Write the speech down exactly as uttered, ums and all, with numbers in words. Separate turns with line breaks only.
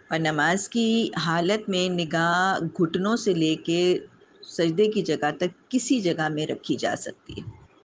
और नमाज की हालत में निगाह घुटनों से लेके सजदे की जगह तक किसी जगह में रखी जा सकती है।